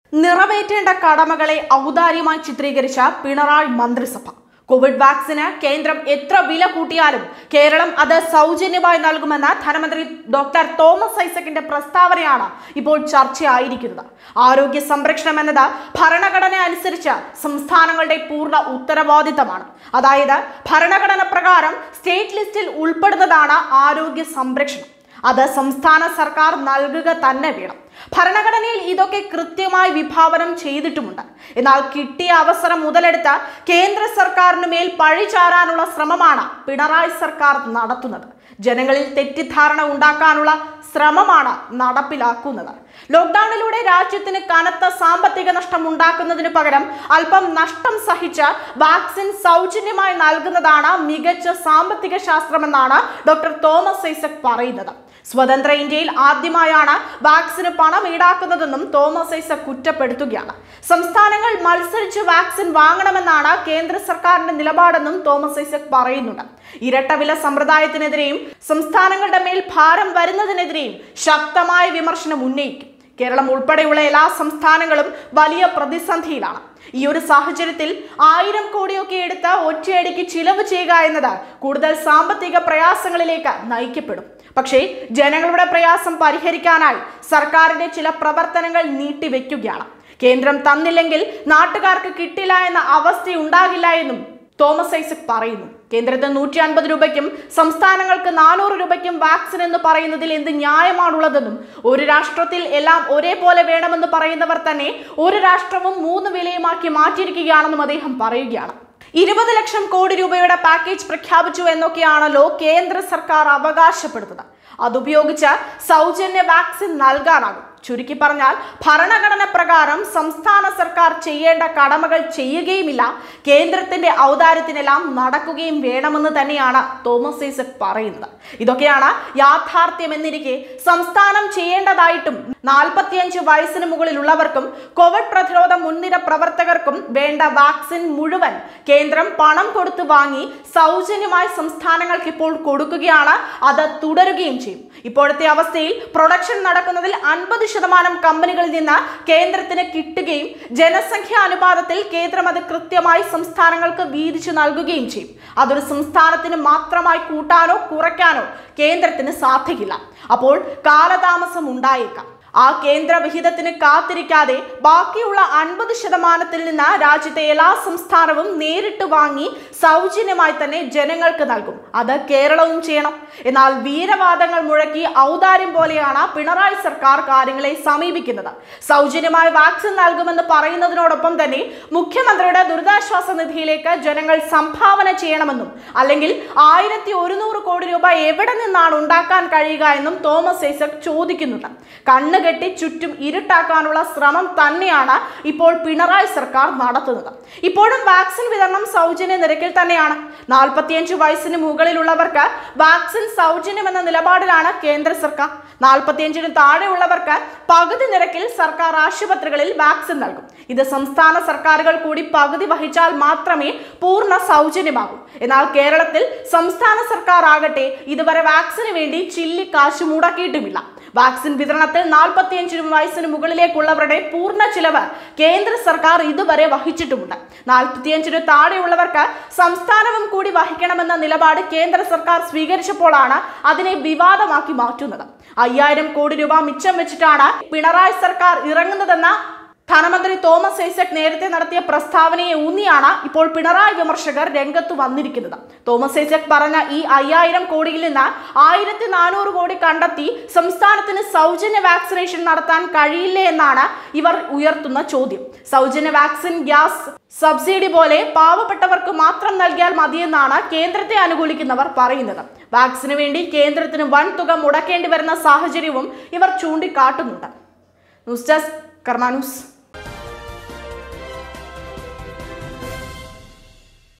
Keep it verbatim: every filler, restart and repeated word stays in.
നിറവേറ്റേണ്ട കടമകളെ ഔദാര്യമായി ചിത്രീകരിച്ച പിണറായി മന്ത്രിസഭ. കോവിഡ് വാക്സിന് കേന്ദ്രം എത്ര വില കൂട്ടിയാലും കേരളം അത് സൗജന്യമായി നൽകുമെന്ന ധനമന്ത്രി ഡോക്ടർ തോമസ് ഐസക്കിന്റെ പ്രസ്താവനയാണ് ഇപ്പോൾ ചർച്ചയായിരിക്കുന്നത്. ആരോഗ്യ സംരക്ഷണം എന്നത് ഭരണഘടന അനുസരിച്ച് സംസ്ഥാനങ്ങളുടെ പൂർണ്ണ ഉത്തരവാദിത്തമാണ്. അതായത് ഭരണഘടന പ്രകാരം സ്റ്റേറ്റ് ലിസ്റ്റിൽ ഉൾപ്പെടുന്നതാണ് ആരോഗ്യ സംരക്ഷണം. അത് സംസ്ഥാന സർക്കാർ നൽകുക തന്നെ വേണം. ഭരണഘടനയിൽ ഇതൊക്കെ കൃത്യമായി വിഭാവനം ചെയ്തിട്ടുമുണ്ട്. എന്നാൽ കിട്ടിയ അവസരം മുതലെടുത്ത് കേന്ദ്ര സർക്കാരിന് മേൽ പഴിചാരാനുള്ള ശ്രമമാണ് പിണറായി സർക്കാർ നടത്തുന്നത്. ജനങ്ങളിൽ തെറ്റിദ്ധാരണ ഉണ്ടാക്കാനുള്ള ശ്രമമാണ് നടപ്പിലാക്കുന്നത്. ലോക്ക്ഡൌണിലൂടെ രാജ്യത്തിന് കനത്ത സാമ്പത്തിക നഷ്ടം ഉണ്ടാക്കുന്നതിന് പകരം അല്പം നഷ്ടം സഹിച്ച് വാക്സിൻ സൗജന്യമായി നൽകുന്നതാണ് മികച്ച സാമ്പത്തിക ശാസ്ത്രമെന്നാണ് ഡോക്ടർ തോമസ് ഐസക് പറയുന്നത്. സ്വതന്ത്ര ഇന്ത്യയിൽ ആദ്യമായാണ് വാക്സിന് പണം ഈടാക്കുന്നതെന്നും തോമസ് ഐസക് കുറ്റപ്പെടുത്തുകയാണ്. സംസ്ഥാനങ്ങൾ മത്സരിച്ച് വാക്സിൻ വാങ്ങണമെന്നാണ് കേന്ദ്ര സർക്കാരിന്റെ നിലപാടെന്നും തോമസ് ഐസക് പറയുന്നുണ്ട്. ഇരട്ടവില സമ്പ്രദായത്തിനെതിരെയും സംസ്ഥാനങ്ങളുടെ മേൽ ഭാരം വരുന്നതിനെതിരെയും ശക്തമായ വിമർശനം ഉന്നയിക്കും. കേരളം ഉൾപ്പെടെയുള്ള എല്ലാ സംസ്ഥാനങ്ങളും വലിയ പ്രതിസന്ധിയിലാണ്. ഈ ഒരു സാഹചര്യത്തിൽ ആയിരം കോടിയൊക്കെ എടുത്ത് ഒറ്റയടിക്ക് ചിലവ് ചെയ്യുക എന്നത് കൂടുതൽ സാമ്പത്തിക പ്രയാസങ്ങളിലേക്ക് നയിക്കപ്പെടും. പക്ഷേ ജനങ്ങളുടെ പ്രയാസം പരിഹരിക്കാനായി സർക്കാരിന്റെ ചില പ്രവർത്തനങ്ങൾ നീട്ടിവെക്കുകയാണ്. കേന്ദ്രം തന്നില്ലെങ്കിൽ നാട്ടുകാർക്ക് കിട്ടില്ല എന്ന അവസ്ഥ ഉണ്ടാകില്ല എന്നും തോമസ് ഐസക് പറയുന്നു. കേന്ദ്രത്തിന് നൂറ്റി അൻപത് രൂപയ്ക്കും സംസ്ഥാനങ്ങൾക്ക് നാനൂറ് രൂപയ്ക്കും വാക്സിൻ എന്ന് പറയുന്നതിൽ എന്ത് ന്യായമാണുള്ളതെന്നും ഒരു രാഷ്ട്രത്തിൽ എല്ലാം ഒരേപോലെ വേണമെന്ന് പറയുന്നവർ തന്നെ ഒരു രാഷ്ട്രവും മൂന്ന് വിലയുമാക്കി മാറ്റിയിരിക്കുകയാണെന്നും അദ്ദേഹം പറയുകയാണ്. ഇരുപത് ലക്ഷം കോടി രൂപയുടെ പാക്കേജ് പ്രഖ്യാപിച്ചു എന്നൊക്കെയാണല്ലോ കേന്ദ്ര സർക്കാർ അവകാശപ്പെടുന്നത്. അതുപയോഗിച്ച് സൗജന്യ വാക്സിൻ നൽകാനാകും. ചുരുക്കി പറഞ്ഞാൽ ഭരണഘടന പ്രകാരം സംസ്ഥാന സർക്കാർ ചെയ്യേണ്ട കടമകൾ ചെയ്യുകയുമില്ല, കേന്ദ്രത്തിന്റെ ഔദാര്യത്തിനെല്ലാം നടക്കുകയും വേണമെന്ന് തന്നെയാണ് തോമസ് ഐസക് പറയുന്നത്. ഇതൊക്കെയാണ് യാഥാർത്ഥ്യമെന്നിരിക്കെ സംസ്ഥാനം ചെയ്യേണ്ടതായിട്ടും നാൽപ്പത്തിയഞ്ച് വയസ്സിന് മുകളിലുള്ളവർക്കും കോവിഡ് പ്രതിരോധ മുൻനിര പ്രവർത്തകർക്കും വേണ്ട വാക്സിൻ മുഴുവൻ കേന്ദ്രം പണം കൊടുത്തു വാങ്ങി സൗജന്യമായി സംസ്ഥാനങ്ങൾക്ക് ഇപ്പോൾ കൊടുക്കുകയാണ്. അത് തുടരുകയും ചെയ്യും. ഇപ്പോഴത്തെ അവസ്ഥയിൽ പ്രൊഡക്ഷൻ നടക്കുന്നതിൽ അൻപത് ശതമാനം കമ്പനികളിൽ നിന്ന് കേന്ദ്രത്തിന് കിട്ടുകയും ജനസംഖ്യാ അനുപാതത്തിൽ കേന്ദ്രം അത് കൃത്യമായി സംസ്ഥാനങ്ങൾക്ക് വീതിച്ചു നൽകുകയും ചെയ്യും. അതൊരു സംസ്ഥാനത്തിന് മാത്രമായി കൂട്ടാനോ കുറയ്ക്കാനോ കേന്ദ്രത്തിന് സാധിക്കില്ല. അപ്പോൾ കാലതാമസം ഉണ്ടായേക്കാം. ആ കേന്ദ്ര വിഹിതത്തിന് കാത്തിരിക്കാതെ ബാക്കിയുള്ള അൻപത് ശതമാനത്തിൽ നിന്ന് രാജ്യത്തെ എല്ലാ സംസ്ഥാനവും നേരിട്ട് വാങ്ങി സൗജന്യമായി തന്നെ ജനങ്ങൾക്ക് നൽകും. അത് കേരളവും ചെയ്യണം. എന്നാൽ വീരവാദങ്ങൾ മുഴക്കി ഔദാര്യം പോലെയാണ് പിണറായി സർക്കാർ കാര്യങ്ങളെ സമീപിക്കുന്നത്. സൗജന്യമായി വാക്സിൻ നൽകുമെന്ന് പറയുന്നതിനോടൊപ്പം തന്നെ മുഖ്യമന്ത്രിയുടെ ദുരിതാശ്വാസ നിധിയിലേക്ക് ജനങ്ങൾ സംഭാവന ചെയ്യണമെന്നും അല്ലെങ്കിൽ ആയിരത്തി ഒരുന്നൂറ് കോടി രൂപ എവിടെ നിന്നാണ് ഉണ്ടാക്കാൻ കഴിയുക എന്നും തോമസ് ഐസക് ചോദിക്കുന്നുണ്ട്. കണ്ണ് കെട്ടി ചുറ്റും ഇരുട്ടാക്കാനുള്ള ശ്രമം തന്നെയാണ് ഇപ്പോൾ പിണറായി സർക്കാർ നടത്തുന്നത്. ഇപ്പോഴും വാക്സിൻ വിതരണം സൗജന്യ നിരക്കിൽ തന്നെയാണ്. നാൽപ്പത്തിയഞ്ച് വയസ്സിന് മുകളിലുള്ളവർക്ക് വാക്സിൻ സൗജന്യമെന്ന നിലപാടിലാണ് കേന്ദ്ര സർക്കാർ. നാൽപ്പത്തിയഞ്ചിന് താഴെയുള്ളവർക്ക് പകുതി നിരക്കിൽ സർക്കാർ ആശുപത്രികളിൽ വാക്സിൻ നൽകും. ഇത് സംസ്ഥാന സർക്കാരുകൾ കൂടി പകുതി വഹിച്ചാൽ മാത്രമേ പൂർണ്ണ സൗജന്യമാകൂ. എന്നാൽ കേരളത്തിൽ സംസ്ഥാന സർക്കാർ ആകട്ടെ ഇതുവരെ വാക്സിന് വേണ്ടി ചില്ലി കാശ് മുടക്കിയിട്ടുമില്ല. വാക്സിൻ വിതരണത്തിൽ നാൽപ്പത്തിയഞ്ചിന് വയസ്സിന് മുകളിലേക്കുള്ളവരുടെ പൂർണ്ണ ചിലവ് കേന്ദ്ര സർക്കാർ ഇതുവരെ വഹിച്ചിട്ടുമുണ്ട്. നാൽപ്പത്തിയഞ്ചിന് താഴെയുള്ളവർക്ക് സംസ്ഥാനവും കൂടി വഹിക്കണമെന്ന നിലപാട് കേന്ദ്ര സർക്കാർ സ്വീകരിച്ചപ്പോഴാണ് അതിനെ വിവാദമാക്കി മാറ്റുന്നത്. അയ്യായിരം കോടി രൂപ മിച്ചം വെച്ചിട്ടാണ് പിണറായി സർക്കാർ ഇറങ്ങുന്നതെന്ന ധനമന്ത്രി തോമസ് ഐസക് നേരത്തെ നടത്തിയ പ്രസ്താവനയെ ഊന്നിയാണ് ഇപ്പോൾ പിണറായി വിമർശകർ രംഗത്ത് വന്നിരിക്കുന്നത്. തോമസ് ഐസക് പറഞ്ഞ ഈ അയ്യായിരം കോടിയിൽ നിന്ന് ആയിരത്തി നാനൂറ് കോടി കണ്ടെത്തി സംസ്ഥാനത്തിന് സൗജന്യ വാക്സിനേഷൻ നടത്താൻ കഴിയില്ലേ എന്നാണ് ഇവർ ഉയർത്തുന്ന ചോദ്യം. സൗജന്യ വാക്സിൻ ഗ്യാസ് സബ്സിഡി പോലെ പാവപ്പെട്ടവർക്ക് മാത്രം നൽകിയാൽ മതിയെന്നാണ് കേന്ദ്രത്തെ അനുകൂലിക്കുന്നവർ പറയുന്നത്. വാക്സിന് വേണ്ടി കേന്ദ്രത്തിന് വൻ തുക മുടക്കേണ്ടി വരുന്ന സാഹചര്യവും ഇവർ ചൂണ്ടിക്കാട്ടുന്നുണ്ട്. News desk Karma news.